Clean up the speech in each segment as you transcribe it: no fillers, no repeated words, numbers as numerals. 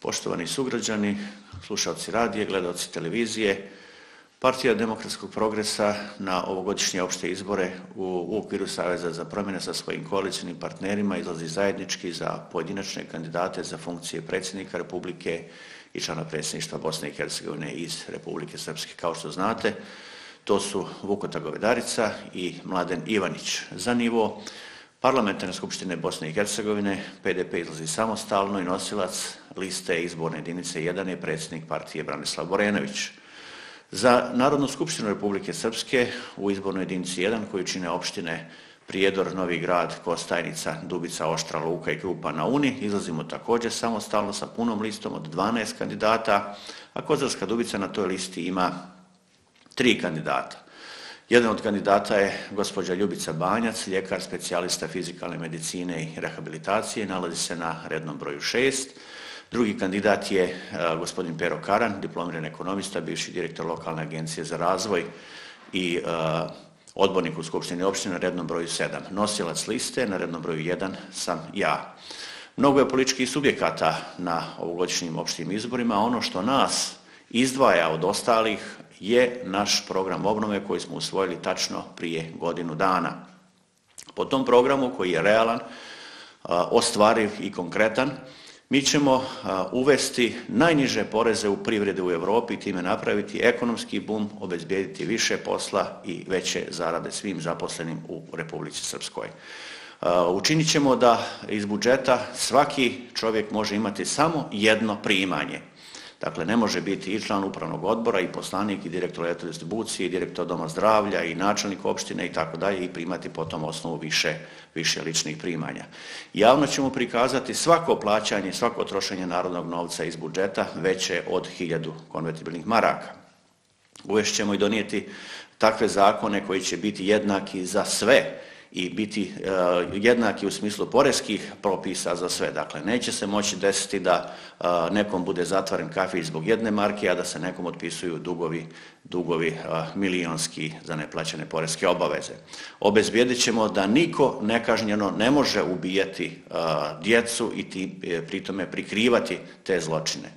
Poštovani sugrađani, slušalci radija, gledalci televizije, Partija demokratskog progresa na ovogodišnje opšte izbore u okviru Saveza za promjene sa svojim koalicijnim partnerima izlazi zajednički za pojedinačne kandidate za funkcije predsjednika Republike i člana predsjedništva Bosne i Hercegovine iz Republike Srpske. Kao što znate, to su Vukota Govedarica i Mladen Ivanić. Za nivo Parlamentarne skupštine Bosne i Hercegovine PDP izlazi samostalno i nosilac liste izborne jedinice 1 je predsjednik partije Branislav Borenović. Za Narodnu skupštinu Republike Srpske u izbornoj jedinici 1 koju čine opštine Prijedor, Novi Grad, Kostajnica, Dubica, Oštra, Luka i Krupa na Uni izlazimo također samostalno sa punom listom od 12 kandidata, a Kozarska Dubica na toj listi ima 3 kandidata. Jedan od kandidata je gospođa Ljubica Banjac, ljekar specijalista fizikalne medicine i rehabilitacije, nalazi se na rednom broju 6. Drugi kandidat je gospodin Pero Karan, diplomirani ekonomista, bivši direktor lokalne agencije za razvoj i odbornik u Skupštini opštine na rednom broju 7. Nosilac liste na rednom broju 1 sam ja. Mnogo je političkih subjekata na ovogodišnjim opštim izborima, a ono što nas izdvaja od ostalih je naš program obnove koji smo usvojili tačno prije godinu dana. Po tom programu koji je realan, ostvariv i konkretan, mi ćemo uvesti najniže poreze u privredi u Evropi i time napraviti ekonomski bum, obezbijediti više posla i veće zarade svim zaposlenim u Republici Srpskoj. Učinit ćemo da iz budžeta svaki čovjek može imati samo jedno primanje. Dakle, ne može biti i član upravnog odbora, i poslanik, i direktor elektrodistribucije, i direktor doma zdravlja, i načelnik opštine i tako dalje i primati po tom osnovu više ličnih primanja. Javno ćemo prikazati svako plaćanje, svako trošenje narodnog novca iz budžeta veće od 1000 konvertibilnih maraka. Uvešćemo i donijeti takve zakone koji će biti jednaki za sve i biti jednaki u smislu poreskih propisa za sve. Dakle, neće se moći desiti da nekom bude zatvoren kafić zbog 1 marke, a da se nekom otpisuju dugovi milionski za neplaćene poreske obaveze. Obezbijedit ćemo da niko nekažnjeno ne može ubijati djecu i pritome prikrivati te zločine.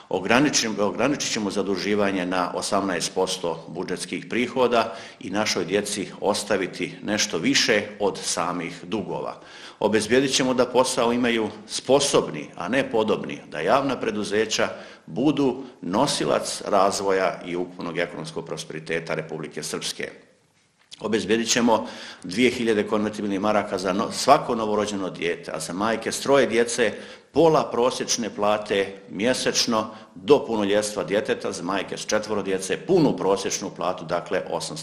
Ograničit ćemo zaduživanje na 18% budžetskih prihoda i našoj djeci ostaviti nešto više od samih dugova. Obezbijedit ćemo da posao imaju sposobni, a ne podobni, da javna preduzeća budu nosilac razvoja i ukupnog ekonomskog prosperiteta Republike Srpske. Obezbijedit ćemo 2000 konvertibilnih maraka za svako novorođeno dijete, a za majke s 3 djece pola prosječne plate mjesečno do punoljetstva djeteta, za majke s 4 djece punu prosječnu platu, dakle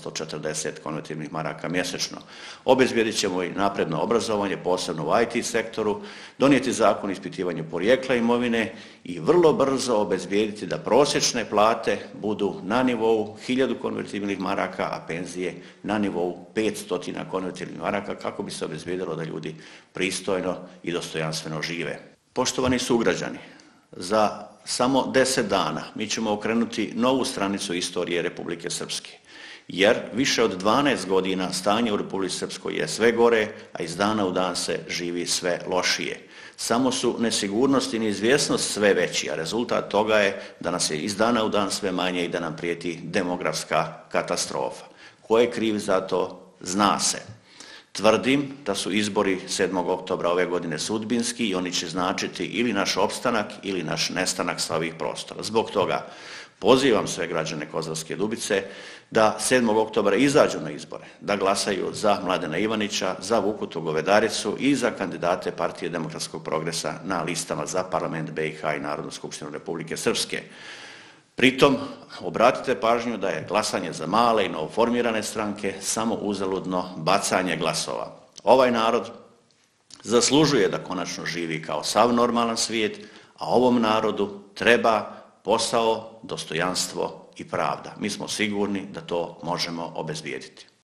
840 konvertibilnih maraka mjesečno. Obezbijedit ćemo i napredno obrazovanje, posebno u IT sektoru, donijeti zakon o ispitivanju porijekla imovine i vrlo brzo obezbijediti da prosječne plate budu na nivou 1000 konvertibilnih maraka, a penzije na nivou 500 konvertibilnih maraka kako bi se obezbijedilo da ljudi pristojno i dostojanstveno žive. Poštovani sugrađani, za samo 10 dana mi ćemo okrenuti novu stranicu istorije Republike Srpske, jer više od 12 godina stanje u Republici Srpskoj je sve gore, a iz dana u dan se živi sve lošije. Samo su nesigurnost i neizvjesnost sve veći, a rezultat toga je da nas je iz dana u dan sve manje i da nam prijeti demografska katastrofa. Ko je kriv za to, zna se. Tvrdim da su izbori 7. oktobra ove godine sudbinski i oni će značiti ili naš opstanak ili naš nestanak sa ovih prostora. Zbog toga pozivam sve građane Kozarske Dubice da 7. oktobra izađu na izbore, da glasaju za Mladena Ivanića, za Vukotu Govedaricu i za kandidate Partije demokratskog progresa na listama za parlament BiH i Narodnu skupštinu Republike Srpske. Pritom, obratite pažnju da je glasanje za male i novoformirane stranke samo uzaludno bacanje glasova. Ovaj narod zaslužuje da konačno živi kao sav normalan svijet, a ovom narodu treba posao, dostojanstvo i pravda. Mi smo sigurni da to možemo obezbijediti.